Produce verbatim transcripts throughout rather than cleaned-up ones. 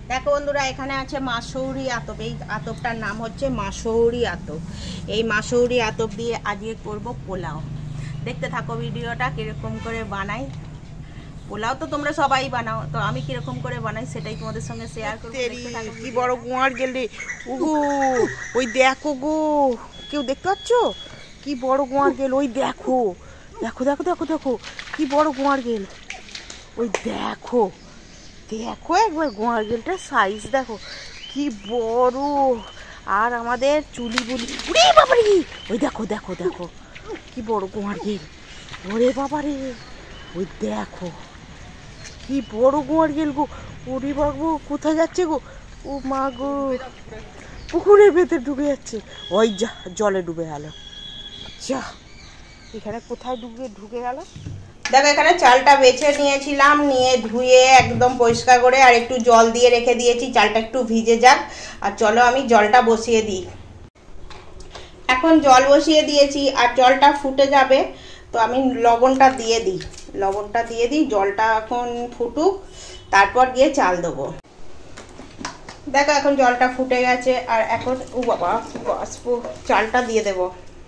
দেখো বন্ধুরা, এখানে আছে মাসৌরি আতপ। এই আতপটার নাম হচ্ছে মাসৌরি আতপ। এই মাসৌরি আতপ দিয়ে আজকে করব পোলাও। দেখতে থাকো ভিডিওটা কিরকম করে বানাই। পোলাও তো তোমরা সবাই বানাও, তো আমি কিরকম করে বানাই সেটাই তোমাদের সঙ্গে শেয়ার করব। কি বড় গোয়ার গেলে ওগো, ওই দেখো গো, কেউ দেখতে পাচ্ছ? কি বড় গোয়ার গেল, ওই দেখো দেখো দেখো দেখো দেখো কি বড় গোয়ার গেল, ওই দেখো দেখো একবার গোয়ার গেলটার সাইজ দেখো কি বড়। আর আমাদের চুলি বুলি, ওরে বাবারে, ওই দেখো দেখো দেখো কি বড় গোয়ার গেল, ওরে বাবারে ওই দেখো কি বড় গোয়ার গেল গো। ওরে বাবু কোথায় যাচ্ছে গো? ও মা গো, পুকুরের ভেতর ডুবে যাচ্ছে। ওই যা জলে ডুবে গেল, যা এখানে কোথায় ডুবে ঢুকে গেল। দেখো এখানে চালটা বেছে নিয়েছিলাম, নিয়ে ধুয়ে একদম পরিষ্কার করে আর একটু জল দিয়ে রেখে দিয়েছি, চালটা একটু ভিজে যাক। আর চলো আমি জলটা বসিয়ে দিই। এখন জল বসিয়ে দিয়েছি আর জলটা ফুটে যাবে, তো আমি লবণটা দিয়ে দিই লবণটা দিয়ে দিই জলটা এখন ফুটুক, তারপর গিয়ে চাল দেবো। দেখো এখন জলটা ফুটে গেছে আর এখন ও বাবা চালটা দিয়ে দেব।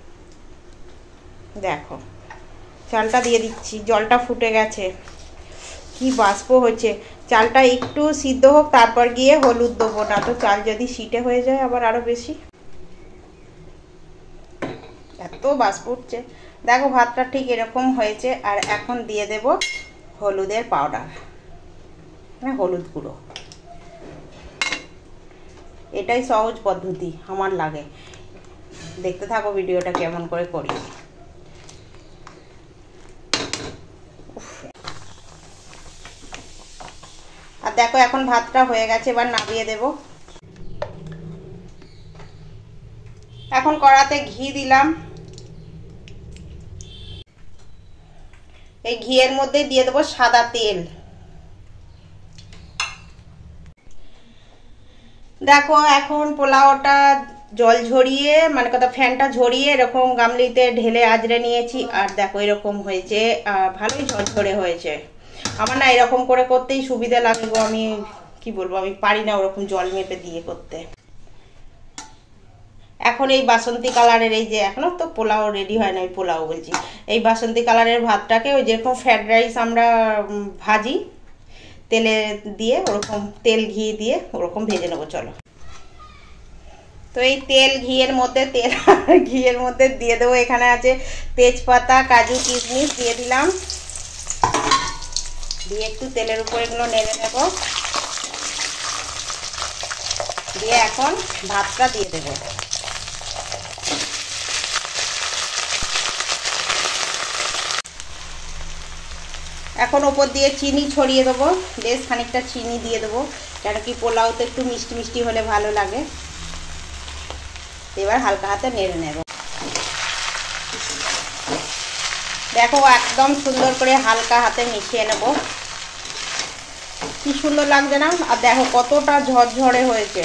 দেখো চালটা দিয়ে দিচ্ছি, জলটা ফুটে গেছে, কি বাষ্প হচ্ছে। চালটা একটু সিদ্ধ হোক, তারপর গিয়ে হলুদ দেবো, না তো চাল যদি সিটে হয়ে যায় আবার আরো বেশি। এত বাষ্প উঠছে। দেখো ভাতটা ঠিক এরকম হয়েছে। আর এখন দিয়ে দেব হলুদের পাউডার, মানে হলুদ গুঁড়ো। এটাই সহজ পদ্ধতি আমার লাগে। দেখতে থাকো ভিডিওটা কেমন করে করি। আর দেখো এখন ভাতটা হয়ে গেছে, এবার নামিয়ে দেব। এখন কড়াতে ঘি দিলাম, এই ঘিয়ের মধ্যে দিয়ে দেবো সাদা তেল। দেখো এখন পোলাওটা জল ঝরিয়ে, মানে কথা ফ্যানটা ঝরিয়ে এরকম গামলিতে ঢেলে আজরে নিয়েছি। আর দেখো এরকম হয়েছে, ভালোই ঝরঝরে হয়েছে। আমার না এরকম করে করতেই সুবিধা লাগে গো। আমি কি বলবো, আমি পারি না ওরকম জল মেপে দিয়ে করতে। এখন এই বাসন্তী কালারের, এই যে এখনো তো পোলাও রেডি হয় না, ওই পোলাও বলছি, এই বাসন্তী কালারের ভাতটাকে ওই যেরকম ফ্রাইড রাইস আমরা ভাজি তেলে দিয়ে, ওরকম তেল ঘি দিয়ে ওরকম ভেজে নেবো। চলো, তো এই তেল ঘিয়ের মধ্যে তেল আর ঘিয়ের মধ্যে দিয়ে দেবো, এখানে আছে তেজপাতা, কাজু, কিশমিশ দিয়ে দিলাম, দিয়ে একটু তেলের উপর এগুলো নেড়ে নেব, দিয়ে এখন ভাতটা দিয়ে দেব। এখন ওপর দিয়ে চিনি ছড়িয়ে দেবো, বেশ খানিকটা চিনি দিয়ে দেবো, কেন কি পোলাওতে একটু মিষ্টি মিষ্টি হলে ভালো লাগে। এবার হালকা হাতে নেড়ে নেব। দেখো একদম সুন্দর করে হালকা হাতে মিশিয়ে নেব, কি সুন্দর লাগছে না? আর দেখো কতটা ঝরঝরে হয়েছে।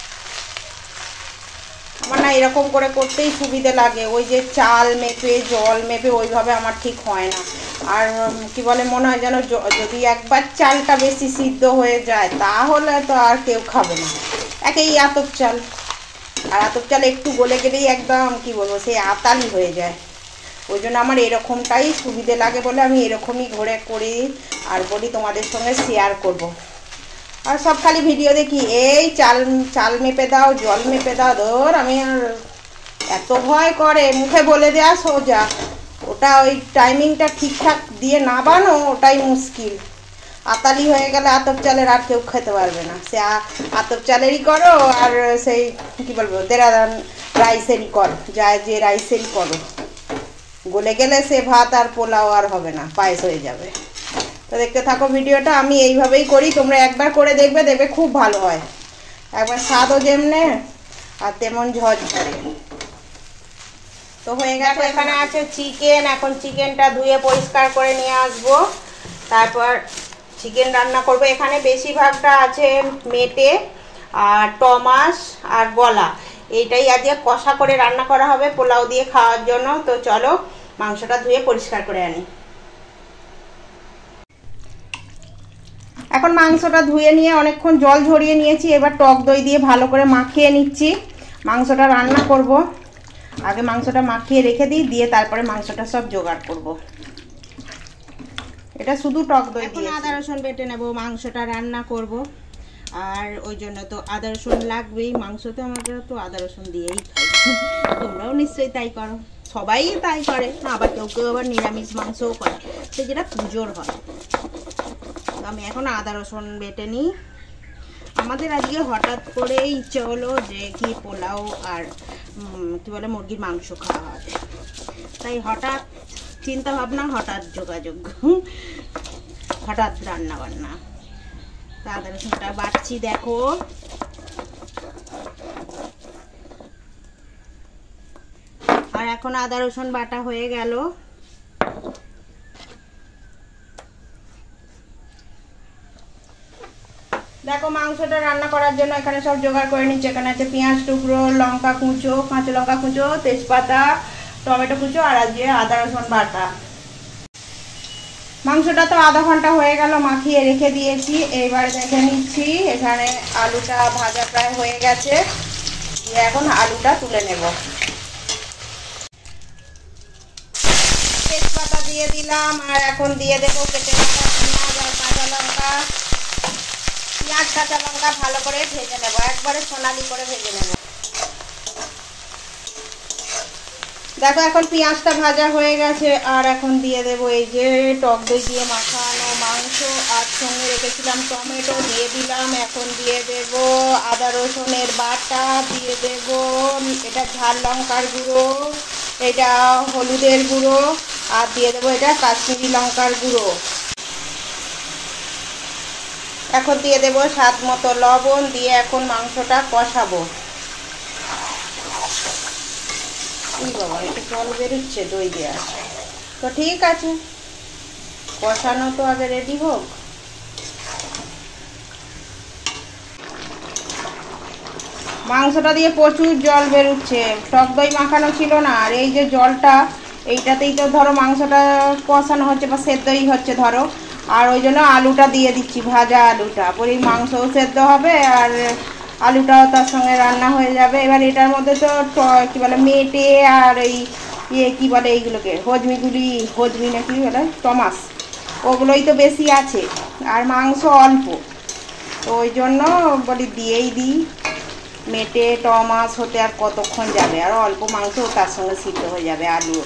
আমার না এরকম করে করতেই সুবিধে লাগে, ওই যে চাল মেপে জল মেপে ওইভাবে আমার ঠিক হয় না। আর কি বলে, মনে হয় যেন যদি একবার চালটা বেশি সিদ্ধ হয়ে যায় তাহলে তো আর কেউ খাবে না। একেই আতপ চাল, আর আতপ চাল একটু গলে গেলেই একদম কি বলবো, সেই আতালি হয়ে যায়। ওই জন্য আমার এরকমটাই সুবিধে লাগে বলে আমি এরকমই ঘরে করি আর বলি তোমাদের সঙ্গে শেয়ার করব। আর সব খালি ভিডিও দেখি, এই চাল চাল মেপে দাও, জল মেপে দাও, ধর আমি আর এত ভয় করে, মুখে বলে দেওয়া সোজা, ওটা ওই টাইমিংটা ঠিকঠাক দিয়ে না বানো ওটাই মুশকিল। আতালি হয়ে গেলে আতপ চালের আর কেউ খেতে পারবে না। সে আতপ চালেরই করো আর সেই কি বলবো দেরাদান রাইসেরই করো, যা যে রাইসেরই করো, গলে গেলে সে ভাত আর পোলাও আর হবে না, পায়েস হয়ে যাবে। তো দেখতে থাকো ভিডিওটা, আমি এইভাবেই করি, তোমরা একবার করে দেখবে, দেখবে খুব ভালো হয়। একবার স্বাদও যেমনে আর তেমন ঝরঝরে। তো হয়ে গেছে, এখানে আছে চিকেন। এখন চিকেনটা ধুয়ে পরিষ্কার করে নিয়ে আসবো, তারপর চিকেন রান্না করব। এখানে বেশিরভাগটা আছে মেটে আর টমাস আর গলা, এইটাই আজকে কষা করে রান্না করা হবে পোলাও দিয়ে খাওয়ার জন্য। তো চলো মাংসটা ধুয়ে পরিষ্কার করে আনি। এখন মাংসটা ধুয়ে নিয়ে অনেকক্ষণ জল ঝরিয়ে নিয়েছি, এবার টক দই দিয়ে ভালো করে মাখিয়ে নিচ্ছি। মাংসটা রান্না করব, আগে মাংসটা মাখিয়ে রেখে দিই, দিয়ে তারপরে মাংসটা সব জোগাড় করব। এটা শুধু টক দই দিয়ে। এখন আদা রসুন বেটে নেব, মাংসটা রান্না করব, আর ওই জন্য তো আদা রসুন লাগবেই। মাংসতে আমরা তো আদা রসুন দিয়েই খাই, তোমরাও নিশ্চয়ই তাই করো, সবাই তাই করে, আবার কেউ কেউ আবার নিরামিষ মাংসও করে, সে যেটা পুজোর হয়। আমি এখন আদা রসুন বেটে নিই। আমাদের আজকে হঠাৎ করে ইচ্ছে হলো যে কি পোলাও আর কি বলে মুরগির মাংস খাওয়া হবে, তাই হঠাৎ চিন্তা ভাবনা, হঠাৎ যোগাযোগ, হঠাৎ রান্না বান্না। তা আদা রসুনটা বাটছি, দেখো আর এখন আদা রসুন বাটা হয়ে গেল। দেখো মাংসটা রান্না করার জন্য এখানে সব জোগাড় করে নিচ্ছি। এখানে আছে পেঁয়াজ টুকরো, লঙ্কা কুচো, কাঁচা লঙ্কা কুচো, তেজপাতা, টমেটো কুচো আর আজকে আদা রসুন বাটা। মাংসটা তো আধা ঘন্টা হয়ে গেল মাখিয়ে রেখে দিয়েছি। এইবার দেখে নিচ্ছি এখানে আলুটা ভাজা প্রায় হয়ে গেছে, এখন আলুটা তুলে নেব। তেজপাতা দিয়ে দিলাম, আর এখন দিয়ে দেবো কেটে রাখা পেঁয়াজ আর কাঁচা লঙ্কা। পেঁয়াজ কাঁচা লঙ্কা ভালো করে ভেজে নেব, একবারে সোনালি করে ভেজে নেব। দেখো এখন পেঁয়াজটা ভাজা হয়ে গেছে, আর এখন দিয়ে দেবো এই যে টক দই দিয়ে মাখানো মাংস, আর সঙ্গে রেখেছিলাম টমেটো দিয়ে দিলাম। এখন দিয়ে দেব আদা রসুনের বাটা, দিয়ে দেব এটা ঝাল লঙ্কার গুঁড়ো, এটা হলুদের গুঁড়ো, আর দিয়ে দেবো এটা কাশ্মীরি লঙ্কার গুঁড়ো। এখন দিয়ে দেবো স্বাদ মতো লবণ, দিয়ে এখন মাংসটা কষাবো। এই বাবা একটু জল বেরোচ্ছে দই দেওয়া, তো ঠিক আছে কষানো তো আগে রেডি হোক। মাংসটা দিয়ে প্রচুর জল বেরোচ্ছে, টক দই মাখানো ছিল না, আর এই যে জলটা এইটাতেই তো ধরো মাংসটা কষানো হচ্ছে বা সেদ্ধই হচ্ছে ধরো, আর ওই জন্য আলুটা দিয়ে দিচ্ছি, ভাজা আলুটা, পরে মাংসও সেদ্ধ হবে আর আলুটাও তার সঙ্গে রান্না হয়ে যাবে। এবার এটার মধ্যে তো কী বলে মেটে আর এই ইয়ে কী বলে এইগুলোকে হজমিগুলি, হজমি না কি বলে টমাস, ওগুলোই তো বেশি আছে আর মাংস অল্প, তো ওই জন্য বলি দিয়েই দিই। মেটে টমাস হতে আর কতক্ষণ যাবে, আর অল্প মাংস তার সঙ্গে সিদ্ধ হয়ে যাবে আলু।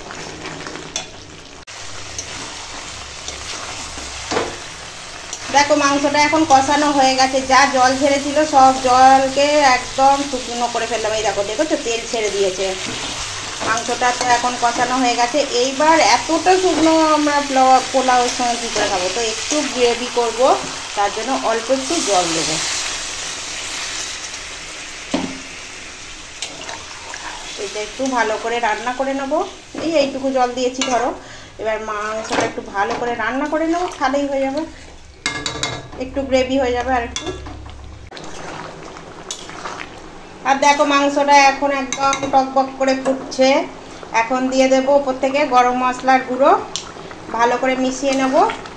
দেখো মাংসটা এখন কষানো হয়ে গেছে, যা জল ছেড়েছিল সব জলকে একদম শুকনো করে ফেললাম। এই দেখো দেখো তো তেল ছেড়ে দিয়েছে। মাংসটা তো এখন কষানো হয়ে গেছে। এইবার এতটা শুকনো আমরা পোলাওয়ের সঙ্গে কী করে খাবো, তো একটু গ্রেভি করব, তার জন্য অল্প একটু জল দেবো। এটা একটু ভালো করে রান্না করে নেবো, এই এইটুকু জল দিয়েছি ধরো। এবার মাংসটা একটু ভালো করে রান্না করে নেবো, তাহলেই হয়ে যাবে, একটু গ্রেভি হয়ে যাবে আর একটু। আর দেখো মাংসটা এখন একদম টকবক করে ফুটছে। এখন দিয়ে দেবো উপর থেকে গরম মশলার গুঁড়ো, ভালো করে মিশিয়ে নেব,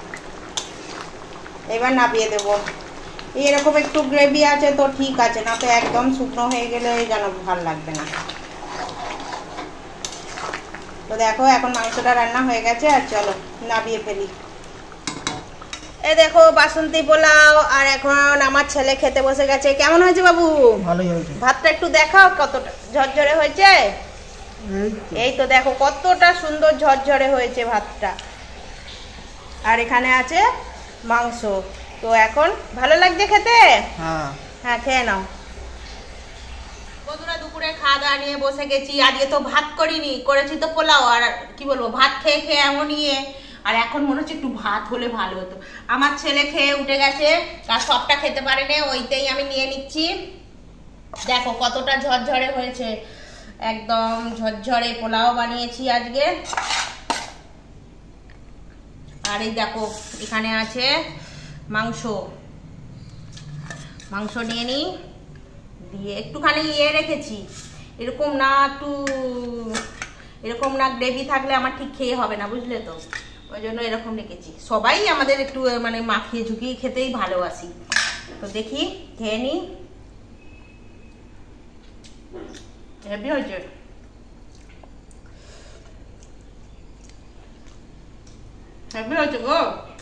এবার নামিয়ে দেবো। এরকম একটু গ্রেভি আছে তো ঠিক আছে, না তো একদম শুকনো হয়ে গেলে যেন ভালো লাগবে না। তো দেখো এখন মাংসটা রান্না হয়ে গেছে, আর চলো নামিয়ে ফেলি। এই দেখো বাসন্তী পোলাও, আর এখন আমার ছেলে খেতে বসে গেছে। কেমন হয়েছে বাবু? ভালোই হয়েছে। ভাতটা একটু দেখাও কতটা ঝরঝরে হয়েছে। এই তো দেখো কতটা সুন্দর ঝরঝরে হয়েছে ভাতটা, আর এখানে আছে মাংস। তো এখন ভালো লাগছে খেতে? হ্যাঁ হ্যাঁ খেয়ে নাও। বন্ধুরা দুপুরে খাওয়া দাওয়া নিয়ে বসে গেছি। আজকে তো ভাত করিনি, করেছি তো পোলাও, আর কি বলবো ভাত খেয়ে খেয়ে এমন নিয়ে, আর এখন মনে হচ্ছে একটু ভাত হলে ভালো হতো। আমার ছেলে খেয়ে উঠে গেছে, আর সবটা খেতে পারেনি, ওইটাই আমি নিয়ে নিচ্ছি। দেখো কতটা ঝরঝরে হয়েছে, একদম ঝরঝরে পোলাও বানিয়েছি আজকে। আর এই দেখো এখানে আছে মাংস, মাংস নিয়ে নিই, দিয়ে একটুখানি ইয়ে রেখেছি, এরকম না একটু এরকম না গ্রেভি থাকলে আমার ঠিক খেয়ে হবে না, বুঝলে তো, ওই জন্য এরকম রেখেছি। সবাই আমাদের একটু মানে মাখিয়ে ঝুঁকিয়ে খেতেই ভালোবাসি। তো দেখি খেয়ে নি। হেভি হয়েছে। হেভি হয়েছে গো।